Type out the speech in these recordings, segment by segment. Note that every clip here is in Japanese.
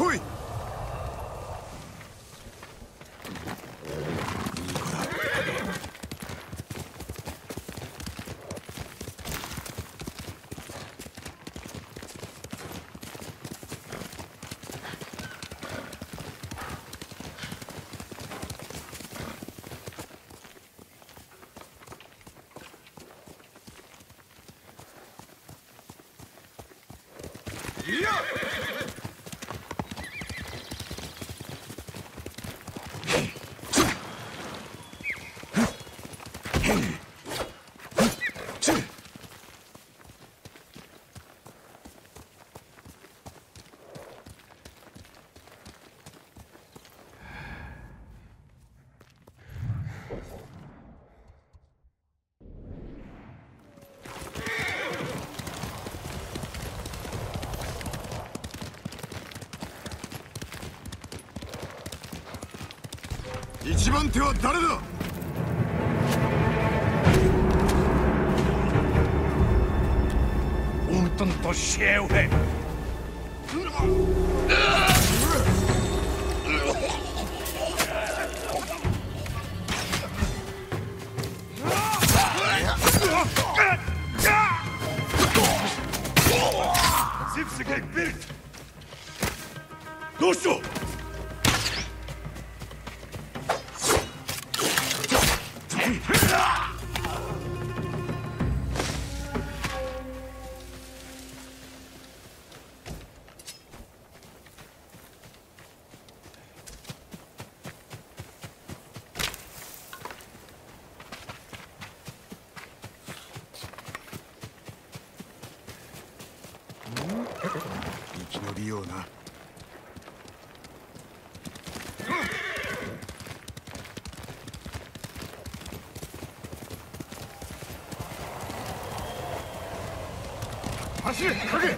来い。いや一番手は誰だ。 unten to siewę. Zipse gegen Bild. Los du! 生き延びような。走れ影。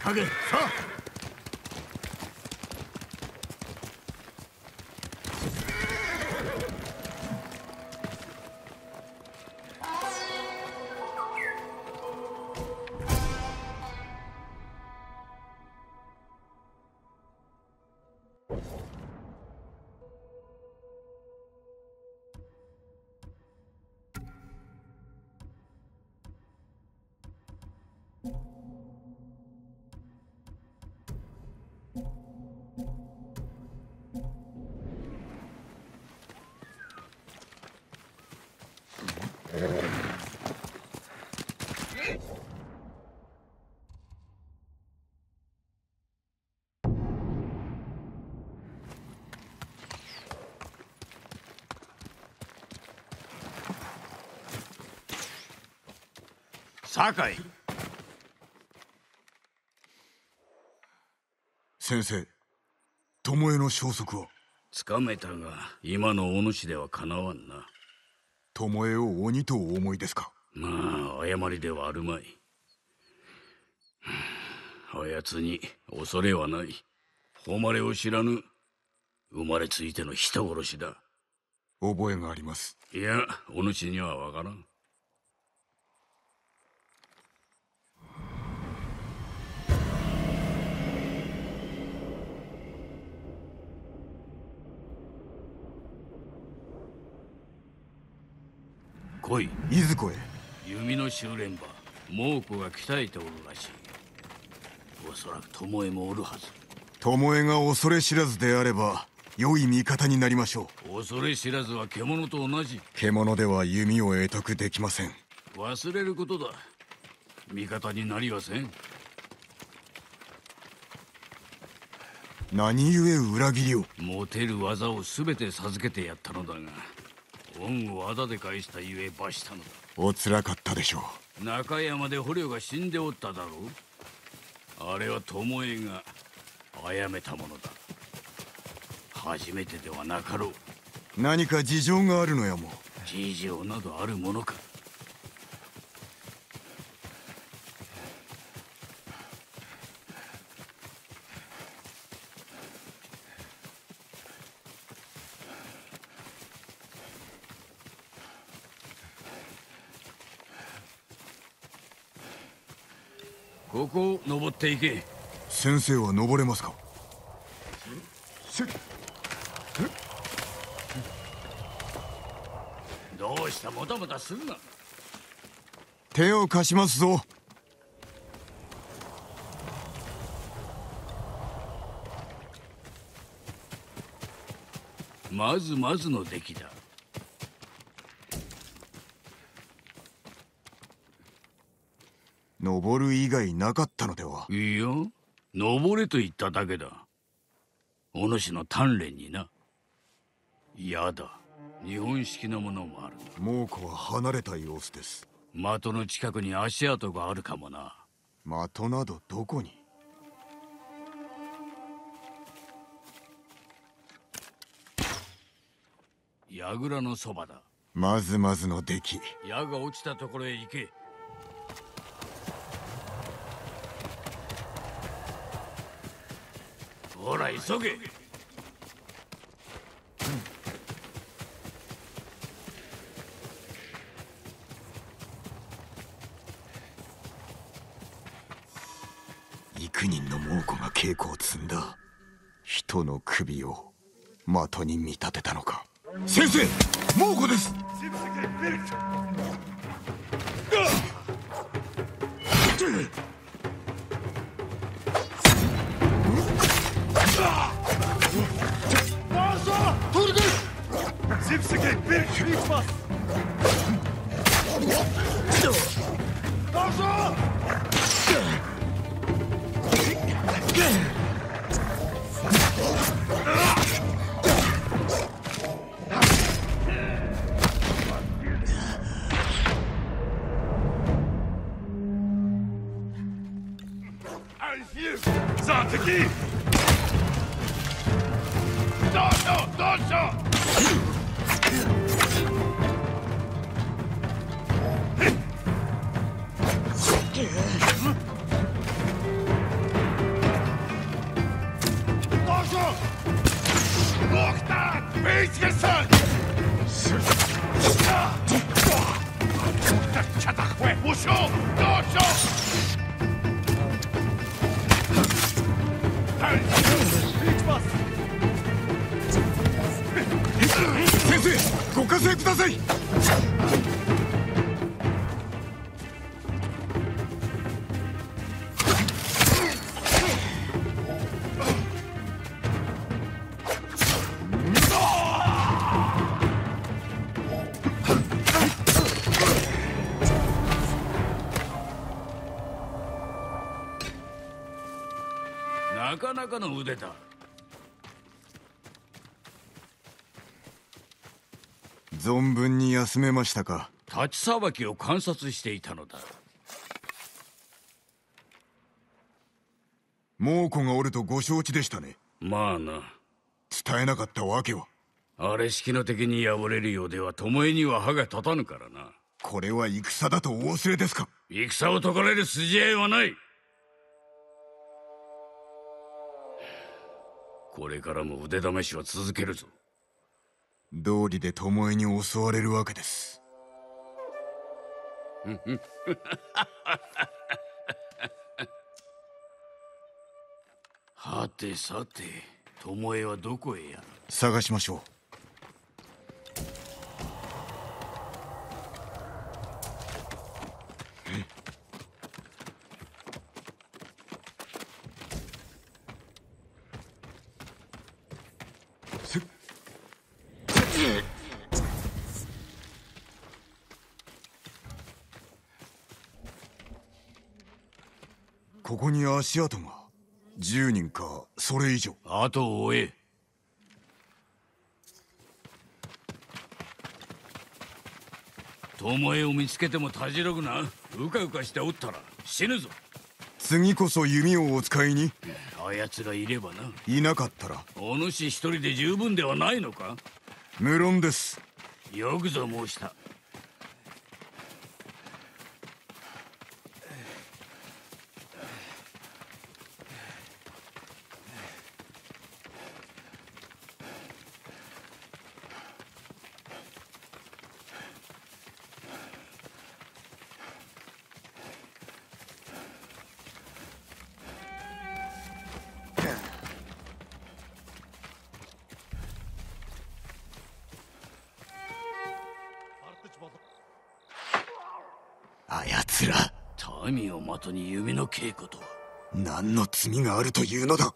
影さあ。 酒井。 先生、巴の消息は？ つかめたが、今のお主ではかなわんな。 巴を鬼とお思いですか？ まあ、誤りではあるまい。あやつに恐れはない。誉れを知らぬ生まれついての人殺しだ。 覚えがあります。 いや、お主にはわからん。来い。 いずこへ？ 弓の修練場、猛虎が鍛えておるらしい。おそらく巴もおるはず。 巴が恐れ知らずであれば良い味方になりましょう。恐れ知らずは獣と同じ。 獣では弓を得得できません。 忘れることだ。味方になりはせん。 何故裏切りを？ 持てる技を全て授けてやったのだが、恩を仇で返したゆえ罰したのだ。 おつらかったでしょう。中山で捕虜が死んでおっただろう。あれは巴が殺めたものだ。初めてではなかろう。 何か事情があるのやも。 事情などあるものか。ここを登っていけ。 先生は登れますか？ どうした、もたもたするな。 手を貸しますぞ。 まずまずの出来だ。 登る以外なかったのでは？ いや、登れと言っただけだ。お主の鍛錬にな。やだ、日本式のものもある。 猛虎は離れた様子です。 的の近くに足跡があるかもな。 的などどこに？ 櫓のそばだ。 まずまずの出来。 矢が落ちたところへ行け。ほら急げ。 幾人の猛虎が稽古を積んだ。人の首を的に見立てたのか。先生、猛虎です。 さあ敵！どうしよしょどうしよ先生、ご加勢ください。 なかなかの腕だ。 存分に休めましたか。 立ちさばきを観察していたのだ。 猛虎がおるとご承知でしたね。 まあな。 伝えなかったわけは。 あれ式の敵に敗れるようでは巴には歯が立たぬからな。 これは戦だとお忘れですか。 戦を解かれる筋合いはない。これからも腕試しは続けるぞ。 道理で巴に襲われるわけです。 はてさて、巴はどこへやら。 探しましょう。ここに足跡が10人かそれ以上。 後を追え。巴を見つけてもたじろぐな。うかうかしておったら死ぬぞ。 次こそ弓をお使いに。 あやつがいればな。 いなかったら。 お主一人で十分ではないのか。 無論です。 よくぞ申した。 あやつら民を的に弓の稽古とは。 何の罪があるというのだ。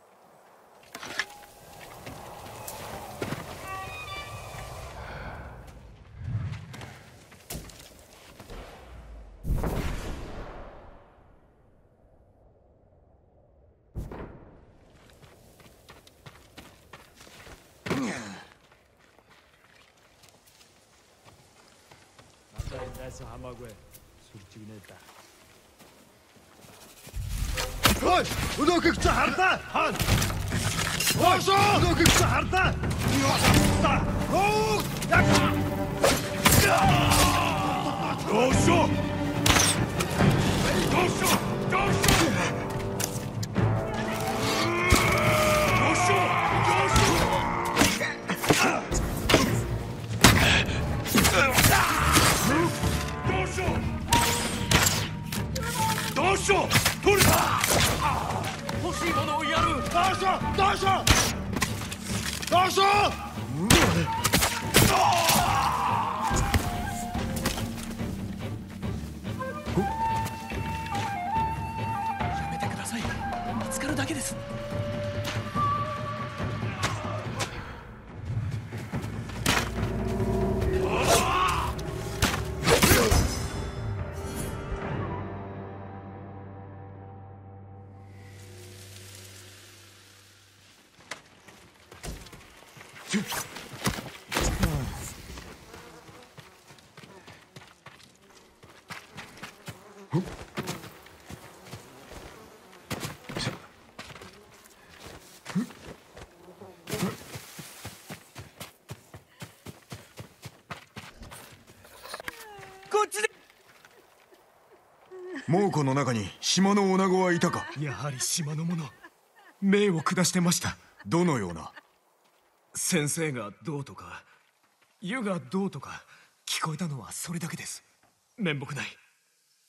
猛虎の中に島の女子はいたか。 やはり島の者、命を下してました。 どのような。 先生がどうとか湯がどうとか聞こえたのはそれだけです。面目ない。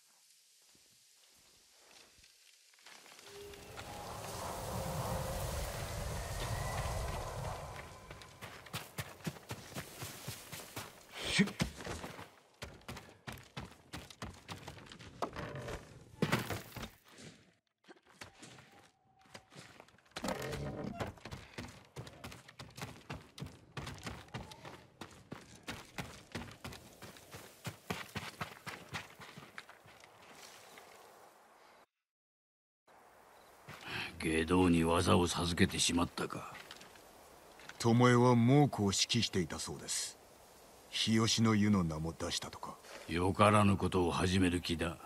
外道に技を授けてしまったか。 巴は猛虎を指揮していたそうです。日吉の湯の名も出したとか。 よからぬことを始める気だ。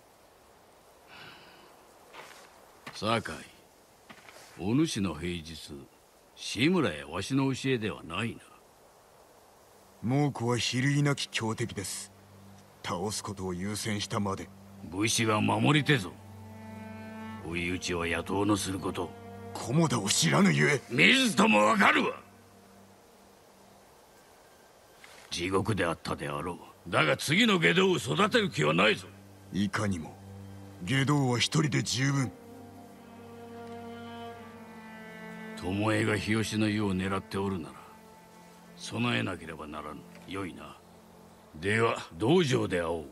酒井、お主の平日志村やわしの教えではないな。 猛虎は比類なき強敵です。倒すことを優先したまで。 武士は守り手ぞ。追い打ちは野党のすること。 菰田を知らぬゆえ。 水ともわかるわ。地獄であったであろう。だが次の外道を育てる気はないぞ。 いかにも。外道は一人で十分。 巴が日吉の湯を狙っておるなら備えなければならぬ。よいな。では道場で会おう。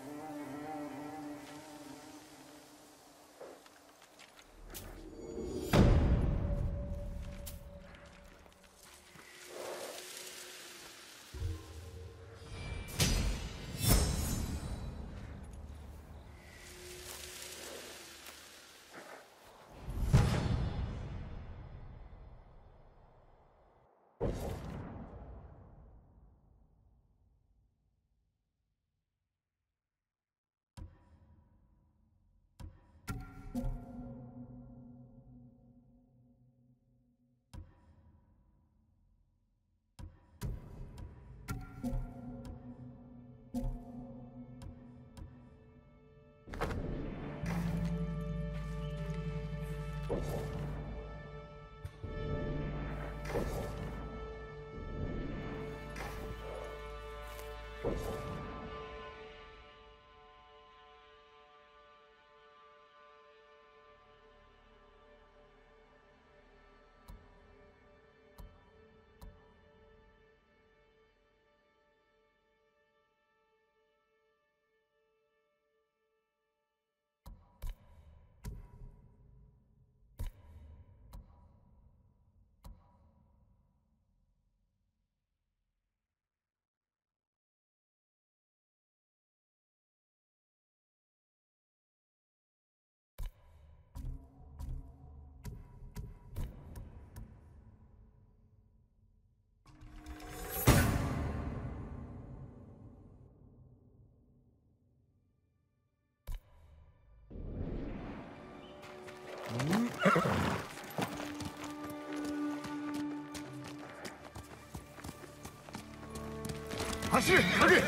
走れ影。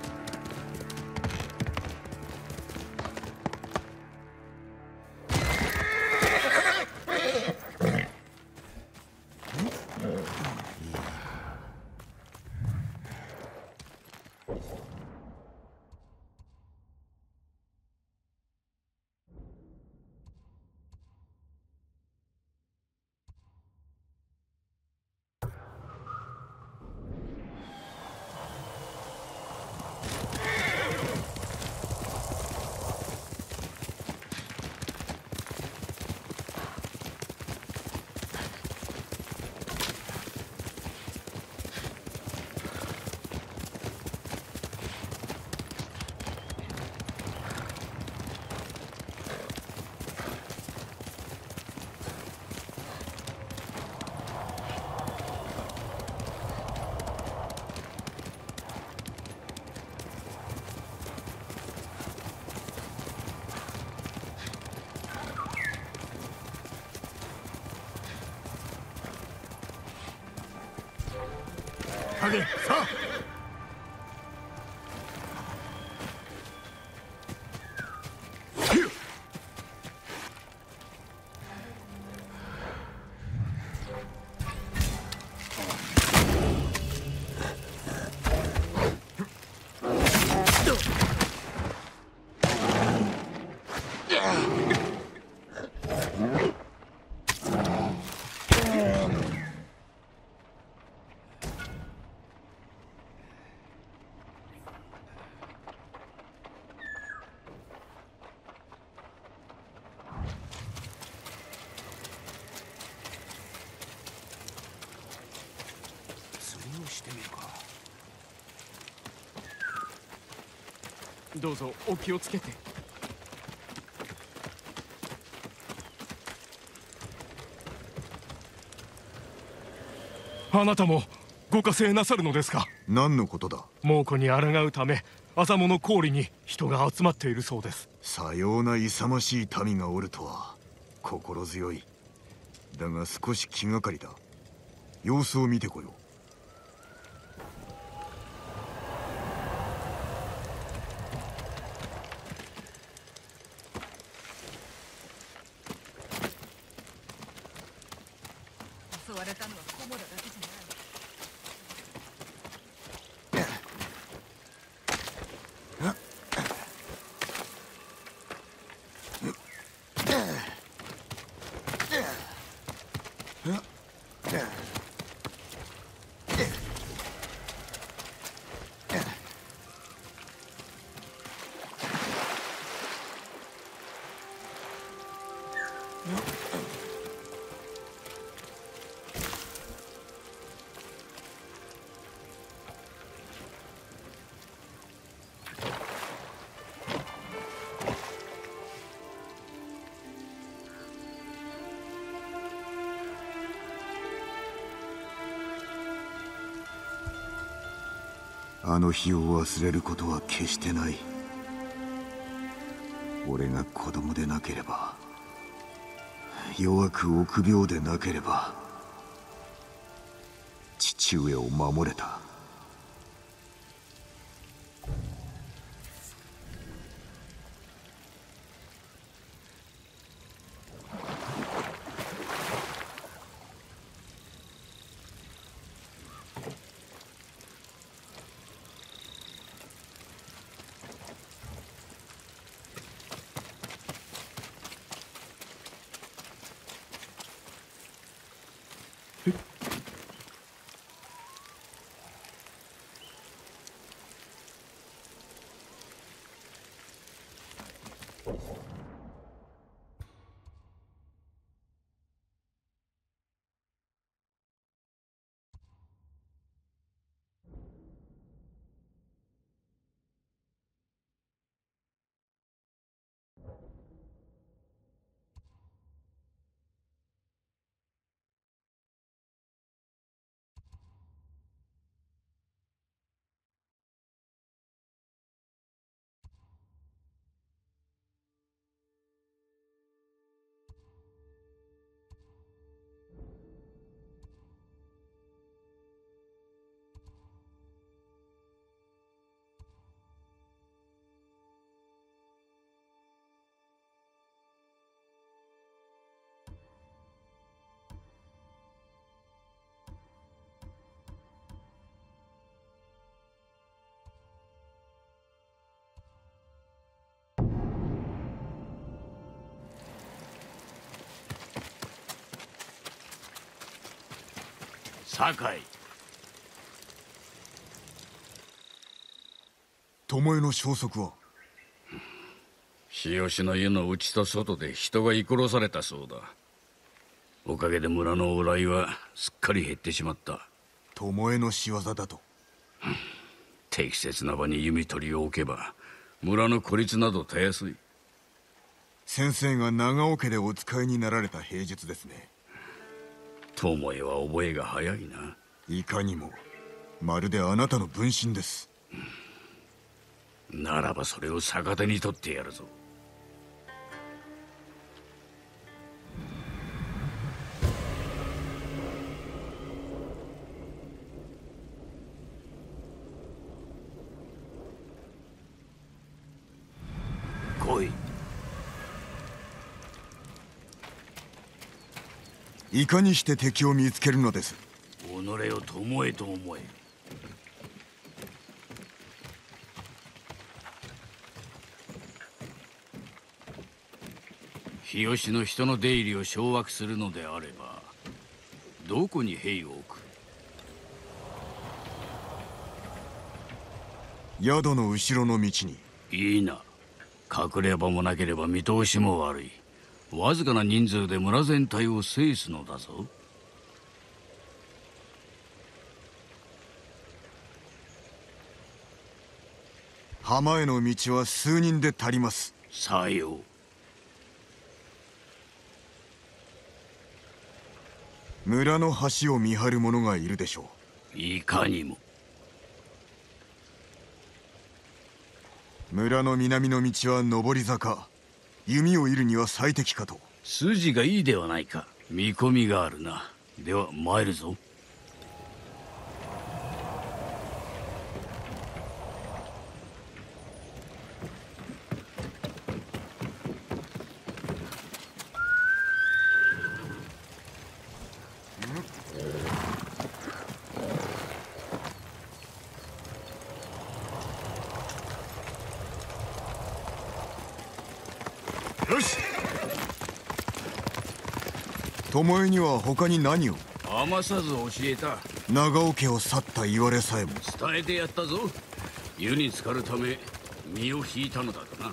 影、さあ。 してみるか。どうぞお気をつけて。 あなたもご加勢なさるのですか？ 何のことだ？ 猛虎に抗うため朝物氷に人が集まっているそうです。 さような勇ましい民がおるとは心強い。だが少し気がかりだ。様子を見てこよう。 襲われたのはコモダだけじゃない。 あの日を忘れることは決してない。俺が子供でなければ、弱く臆病でなければ、父上を守れた。 酒井。 巴の消息は？ 日吉の湯の内と外で人が居殺されたそうだ。おかげで村の往来はすっかり減ってしまった。 巴の仕業だと？ 適切な場に弓取りを置けば村の孤立などたやすい。 先生が長尾家でお使いになられた兵術ですね。 巴は覚えが早いな。 いかにも。まるであなたの分身です。 ならばそれを逆手に取ってやるぞ。来い。 いかにして敵を見つけるのです？ 己を巴と思え。日吉の人の出入りを掌握するのであればどこに兵を置く？ 宿の後ろの道に。 いいな。隠れ場もなければ見通しも悪い。わずかな人数で村全体を制すのだぞ。 浜への道は数人で足ります。 さよう。 村の橋を見張る者がいるでしょいかにも。 う。村の南の道は上り坂。弓を射るには最適かと。 筋がいいではないか。見込みがあるな。では参るぞ。 よし。巴には他に何を？ 余さず教えた。 長尾家を去った言われさえも。 伝えてやったぞ。湯に浸かるため身を引いたのだと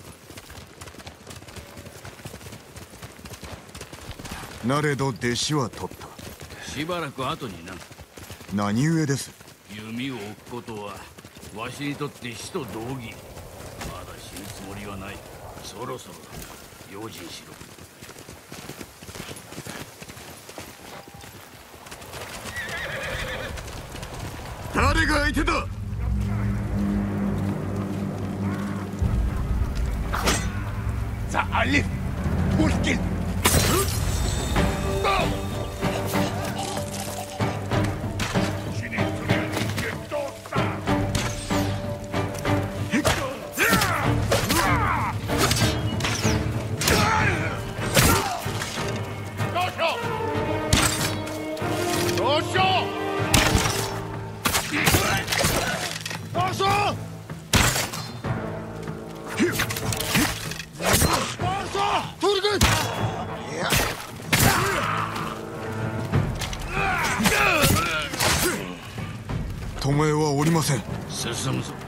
な。 なれど弟子は取った。 しばらく後にな。 何故です？ 弓を置くことはわしにとって死と同義。まだ死ぬつもりはない。そろそろだ。用心しろ。 誰が相手だ？ زعلت مشكل 巴はおりません。 進むぞ。